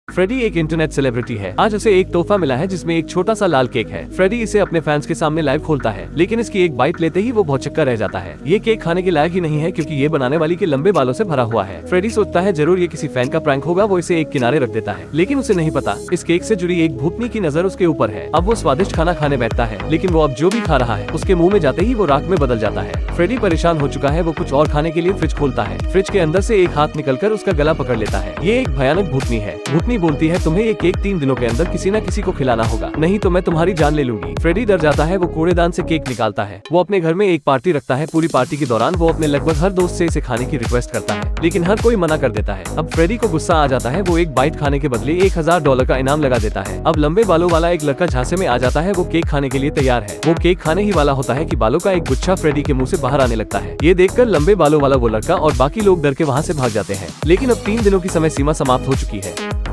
Freddy एक internet celebrity है। आज उसे एक तोहफा मिला है जिसमें एक छोटा सा लाल केक है। फ्रेडी इसे अपने फैंस के सामने लाइव खोलता है, लेकिन इसकी एक बाइट लेते ही वो भौचक्का रह जाता है। ये केक खाने के लायक ही नहीं है क्योंकि ये बनाने वाली के लंबे बालों से भरा हुआ है। फ्रेडी सोचता है जरूर ये किसी फैन का प्रैंक होगा, वो इसे एक किनारे रख देता है, लेकिन उसे नहीं पता इस केक से जुड़ी एक भूतनी की नजर उसके ऊपर है। अब वो स्वादिष्ट खाना खाने बैठता है, लेकिन वो अब जो भी खा रहा है उसके मुंह में जाते ही वो राख में बदल जाता है। फ्रेडी परेशान हो चुका है, वो कुछ और खाने के लिए फ्रिज खोलता है। फ्रिज के अंदर से एक हाथ निकलकर उसका गला पकड़ लेता है। ये एक भयानक भूतनी है। भूतनी बोलती है तुम्हें ये केक 3 दिनों के अंदर किसी न किसी को खिलाना होगा, नहीं तो मैं तुम्हारी जान ले लूंगी। फ्रेडी डर जाता है, वो कूड़ेदान से केक निकालता है। वो अपने घर में एक पार्टी रखता है। पूरी पार्टी के दौरान वो अपने लगभग हर दोस्त से इसे खाने की रिक्वेस्ट करता है, लेकिन हर कोई मना कर देता है। अब फ्रेडी को गुस्सा आ जाता है, वो एक बाइट खाने के बदले $1000 का इनाम लगा देता है। अब लंबे बालों वाला एक लड़का झांसे में आ जाता है, वो केक खाने के लिए तैयार है। वो केक खाने ही वाला होता है कि बालों का एक गुच्छा फ्रेडी के मुंह से बाहर आने लगता है। ये देखकर लंबे बालों वाला वो लड़का और बाकी लोग डर के वहाँ से भाग जाते हैं, लेकिन अब 3 दिनों की समय सीमा समाप्त हो चुकी है।